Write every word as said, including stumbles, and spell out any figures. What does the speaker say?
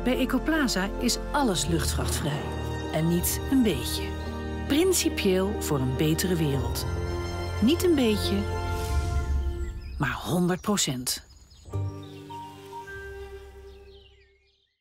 Bij Ecoplaza is alles luchtvrachtvrij. En niet een beetje. Principieel voor een betere wereld. Niet een beetje, maar honderd procent.